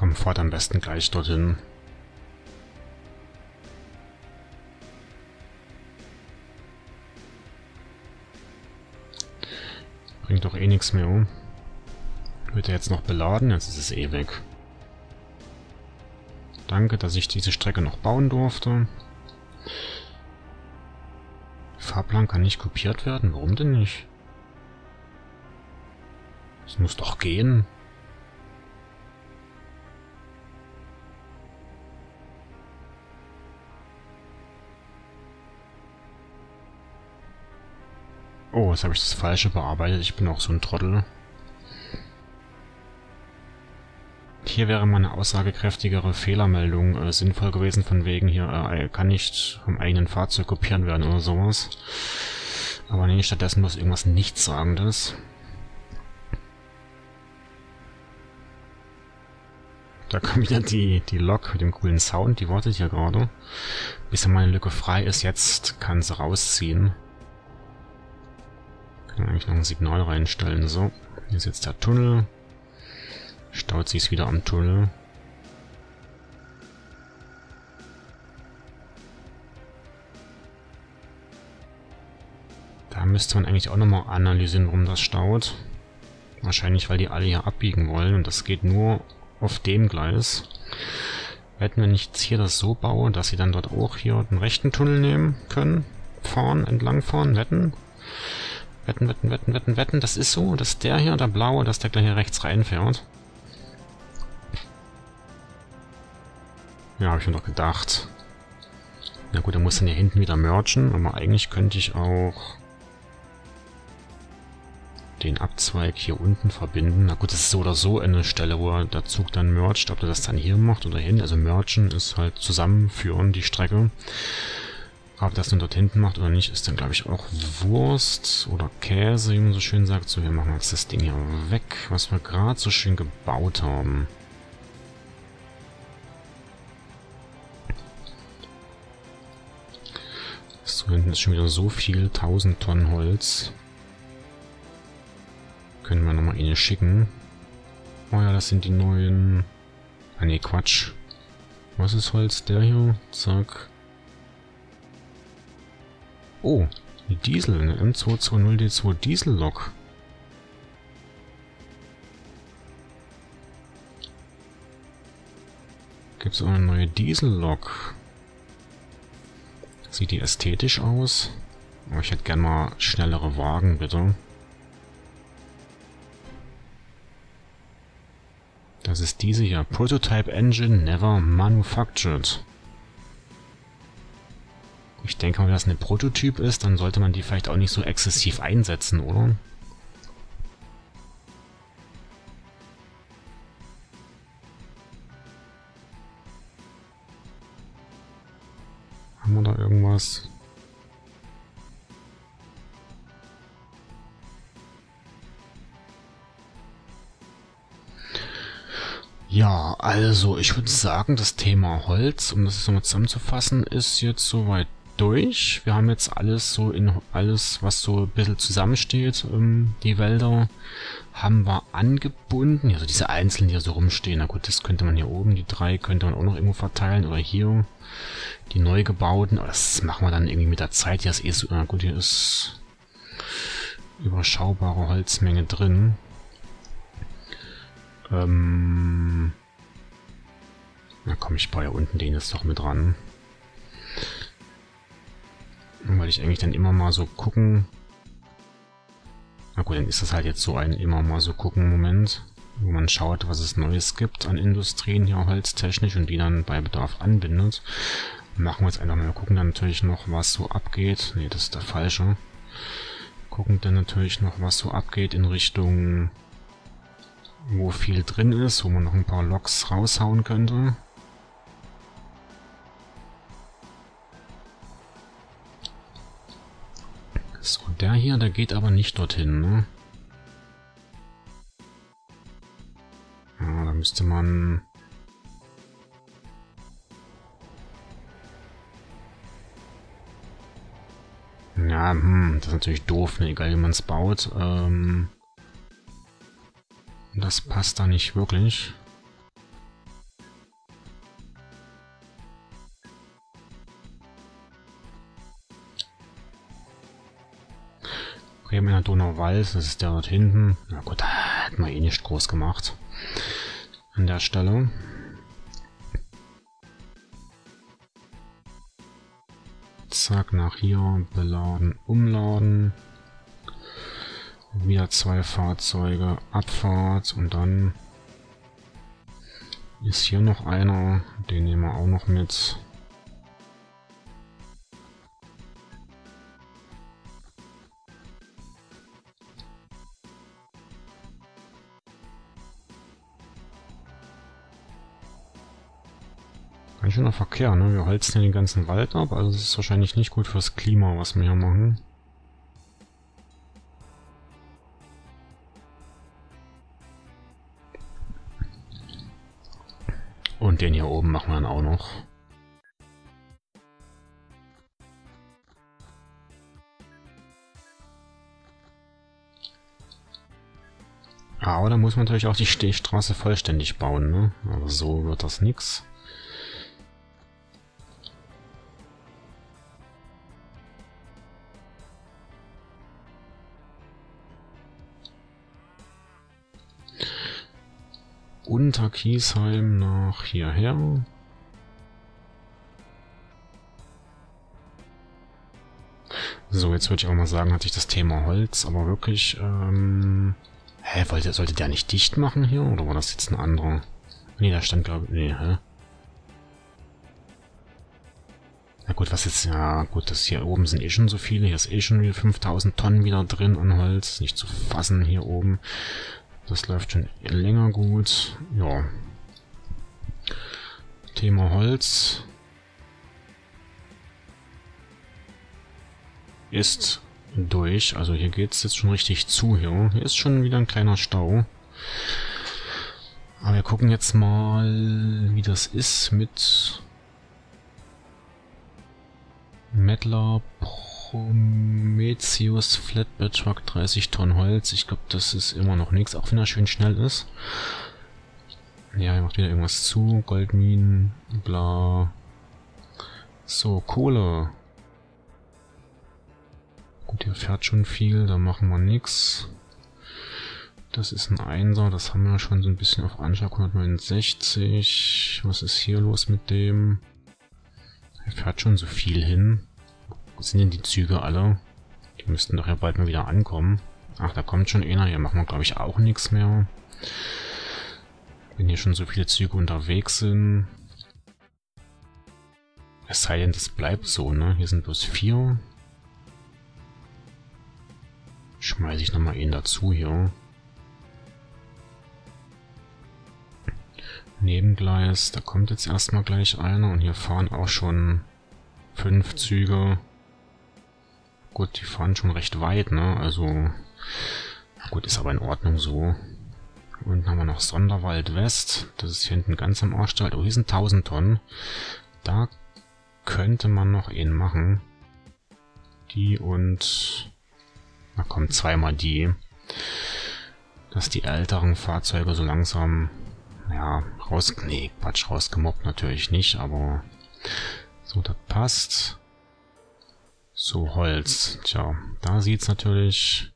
Komm, fahrt am besten gleich dorthin. Bringt doch eh nichts mehr. Wird er jetzt noch beladen? Jetzt ist es eh weg. Danke, dass ich diese Strecke noch bauen durfte. Fahrplan kann nicht kopiert werden. Warum denn nicht? Es muss doch gehen. Oh, jetzt habe ich das Falsche bearbeitet. Ich bin auch so ein Trottel. Hier wäre mal eine aussagekräftigere Fehlermeldung sinnvoll gewesen, von wegen hier kann nicht vom eigenen Fahrzeug kopieren werden oder sowas. Aber nee, stattdessen muss irgendwas Nichtssagendes. Da kommt wieder die Lok mit dem coolen Sound, die wartet hier gerade. Bis meine Lücke frei ist, jetzt kann sie rausziehen. Kann eigentlich noch ein Signal reinstellen. So, hier ist jetzt der Tunnel. Staut sich wieder am Tunnel. Da müsste man eigentlich auch nochmal analysieren, warum das staut. Wahrscheinlich, weil die alle hier abbiegen wollen und das geht nur auf dem Gleis. Hätten wir nicht hier das so bauen, dass sie dann dort auch hier den rechten Tunnel nehmen können, fahren, entlangfahren, wetten. Wetten. Das ist so, dass der hier, der blaue, dass der gleich hier rechts reinfährt. Ja, habe ich mir doch gedacht. Na gut, er muss dann hier hinten wieder mergen, aber eigentlich könnte ich auch den Abzweig hier unten verbinden. Na gut, das ist so oder so eine Stelle, wo der Zug dann mergt. Ob er das dann hier macht oder hin. Also mergen ist halt zusammenführen, die Strecke. Ob das nun dort hinten macht oder nicht, ist dann, glaube ich, auch Wurst oder Käse, wie man so schön sagt. So, wir machen jetzt das Ding hier weg, was wir gerade so schön gebaut haben. So, hinten ist schon wieder so viel, 1000 Tonnen Holz. Können wir nochmal eine schicken. Oh ja, das sind die neuen... Ah ne, Quatsch. Was ist Holz? Der hier? Zack. Oh, die Diesel, eine M220D2 Diesellok. Gibt es auch eine neue Diesellok? Sieht die ästhetisch aus? Aber ich hätte gerne mal schnellere Wagen, bitte. Das ist diese hier. Prototype Engine Never Manufactured. Ich denke mal, wenn das ein Prototyp ist, dann sollte man die vielleicht auch nicht so exzessiv einsetzen, oder? Haben wir da irgendwas? Ja, also ich würde sagen, das Thema Holz, um das jetzt nochmal zusammenzufassen, ist jetzt soweit durch. Wir haben jetzt alles so in alles, was so ein bisschen zusammensteht, die Wälder haben wir angebunden. Also diese einzelnen, die hier so rumstehen, na gut, das könnte man hier oben, die 3 könnte man auch noch irgendwo verteilen oder hier die neu gebauten, aber das machen wir dann irgendwie mit der Zeit. Hier ist eh so, na gut, hier ist überschaubare Holzmenge drin. Na komm, ich baue ja unten den jetzt doch mit ran. Weil ich eigentlich dann immer mal so gucken... Na gut, dann ist das halt jetzt so ein immer mal so gucken Moment, wo man schaut, was es Neues gibt an Industrien hier holztechnisch und die dann bei Bedarf anbindet. Machen wir jetzt einfach mal, gucken dann natürlich noch, was so abgeht. Ne, das ist der falsche. Gucken dann natürlich noch, was so abgeht in Richtung, wo viel drin ist, wo man noch ein paar Loks raushauen könnte. So, der hier, der geht aber nicht dorthin, ne? Ja, da müsste man... Ja, das ist natürlich doof, ne? Egal wie man es baut. Das passt da nicht wirklich. Bremer Donauwald, das ist der dort hinten. Na gut, da hat man eh nicht groß gemacht. An der Stelle. Zack, nach hier beladen, umladen. Wieder 2 Fahrzeuge, Abfahrt und dann ist hier noch einer, den nehmen wir auch noch mit. Ganz schöner Verkehr, ne? Wir holzen den ganzen Wald ab, also es ist wahrscheinlich nicht gut fürs Klima, was wir hier machen. Und den hier oben machen wir dann auch noch. Aber da muss man natürlich auch die Stehstraße vollständig bauen, ne? Aber so wird das nix. Unter Kiesheim nach hierher. So, jetzt würde ich auch mal sagen, hatte ich das Thema Holz, aber wirklich, sollte der nicht dicht machen hier? Oder war das jetzt ein anderer? Nee, da stand, glaube ich, nee, hä? Na gut, was jetzt, ja gut, das hier oben sind eh schon so viele, hier ist eh schon wieder 5000 Tonnen wieder drin an Holz, nicht zu fassen hier oben. Das läuft schon länger gut. Ja. Thema Holz ist durch. Also hier geht es jetzt schon richtig zu hier. Hier ist schon wieder ein kleiner Stau. Aber wir gucken jetzt mal, wie das ist mit Mettler Prometheus Flatbed Truck 30 Tonnen Holz. Ich glaube, das ist immer noch nichts, auch wenn er schön schnell ist. Ja, er macht wieder irgendwas zu. Goldminen, bla. So, Kohle. Gut, hier fährt schon viel, da machen wir nichts. Das ist ein Einser, das haben wir schon so ein bisschen auf Anschlag. 169. Was ist hier los mit dem? Er fährt schon so viel hin. Wo sind denn die Züge alle? Die müssten doch ja bald mal wieder ankommen. Ach, da kommt schon einer. Hier machen wir, glaube ich, auch nichts mehr. Wenn hier schon so viele Züge unterwegs sind. Es sei denn, das bleibt so, ne? Hier sind bloß 4. Schmeiße ich nochmal einen dazu hier. Nebengleis, da kommt jetzt erstmal gleich einer und hier fahren auch schon 5 Züge. Gut, die fahren schon recht weit, ne? Also, gut, ist aber in Ordnung so. Unten haben wir noch Sonderwald West. Das ist hier hinten ganz am Arschstall. Oh, hier sind 1000 Tonnen. Da könnte man noch einen machen. Die und... Da kommen zweimal die. Dass die älteren Fahrzeuge so langsam... Ja, nee, Quatsch, rausgemobbt natürlich nicht, aber... So, das passt. So, Holz. Tja, da sieht's natürlich...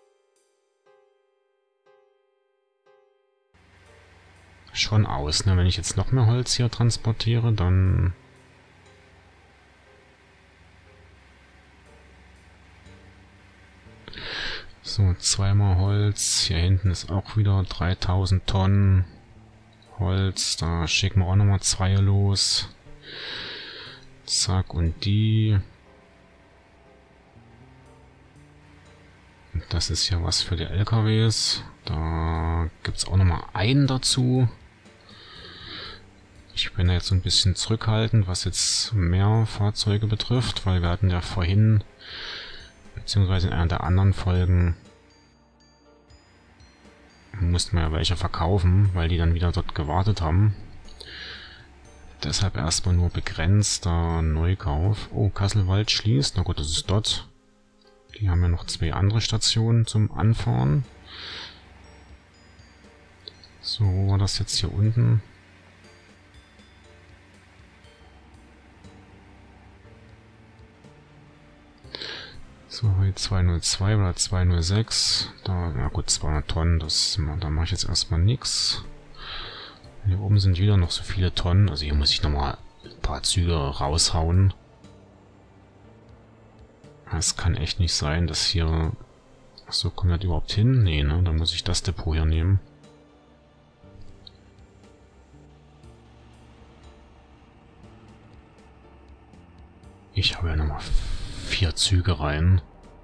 schon aus, ne? Wenn ich jetzt noch mehr Holz hier transportiere, dann... So, zweimal Holz. Hier hinten ist auch wieder 3000 Tonnen Holz. Da schicken wir auch nochmal 2 los. Zack, und die... Das ist ja was für die LKWs. Da gibt es auch nochmal einen dazu. Ich bin da jetzt so ein bisschen zurückhaltend, was jetzt mehr Fahrzeuge betrifft, weil wir hatten ja vorhin, beziehungsweise in einer der anderen Folgen, mussten wir ja welche verkaufen, weil die dann wieder dort gewartet haben. Deshalb erstmal nur begrenzter Neukauf. Oh, Kasselwald schließt. Na gut, das ist dort. Die haben ja noch 2 andere Stationen zum Anfahren. So, wo war das jetzt hier unten? So, hier 202 oder 206. Da, ja gut, 200 Tonnen, da mache ich jetzt erstmal nichts. Hier oben sind wieder noch so viele Tonnen. Also hier muss ich nochmal ein paar Züge raushauen. Es kann echt nicht sein, dass hier... Achso, kommt das überhaupt hin? Nee, ne? Dann muss ich das Depot hier nehmen. Ich habe ja nochmal 4 Züge rein.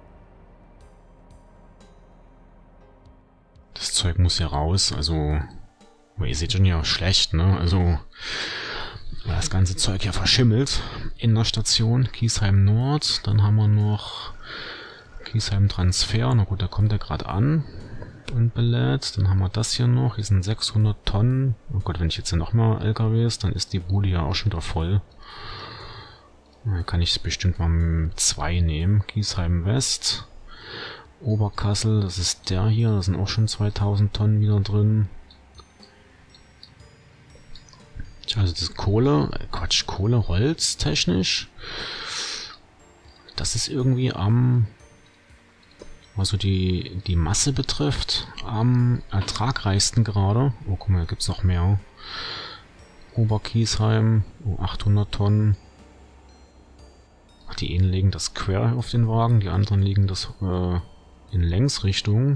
Das Zeug muss ja raus, also... Aber ihr seht schon ja schlecht, ne? Also... Das ganze Zeug ja verschimmelt in der Station. Kiesheim Nord, dann haben wir noch... Kiesheim Transfer, na gut, da kommt er gerade an und belädt. Dann haben wir das hier noch, hier sind 600 Tonnen. Oh Gott, wenn ich jetzt hier nochmal LKWs, dann ist die Bude ja auch schon wieder voll. Da kann ich bestimmt mal 2 nehmen. Kiesheim West, Oberkassel, das ist der hier, da sind auch schon 2000 Tonnen wieder drin. Also das Kohle, Kohle, Holz technisch. Das ist irgendwie am... Also die Masse betrifft, am ertragreichsten gerade. Oh, guck mal, da gibt es noch mehr. Oberkiesheim, 800 Tonnen. Ach, die einen legen das quer auf den Wagen, die anderen legen das in Längsrichtung.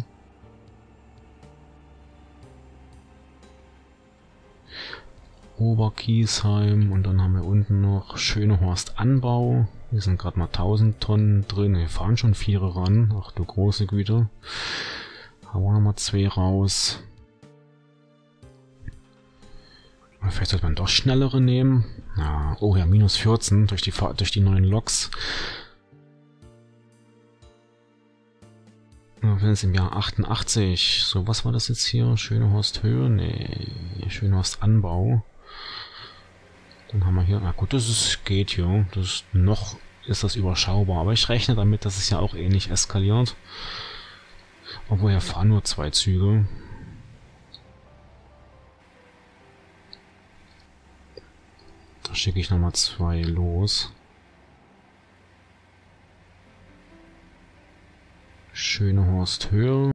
Oberkiesheim und dann haben wir unten noch Schönehorst Anbau. Hier sind gerade mal 1000 Tonnen drin. Wir fahren schon 4 ran. Ach du große Güte. Hauen wir nochmal 2 raus. Vielleicht sollte man doch schnellere nehmen. Ja, oh ja, minus 14 durch die neuen Loks. Wir sind jetzt im Jahr 88. So, was war das jetzt hier? Schönehorst Höhe? Nee, Schönehorst Anbau. Dann haben wir hier, na gut, geht hier. Noch ist das überschaubar. Aber ich rechne damit, dass es ja auch ähnlich eskaliert. Obwohl, hier fahren nur 2 Züge. Da schicke ich nochmal 2 los. Schönehorst Höhe.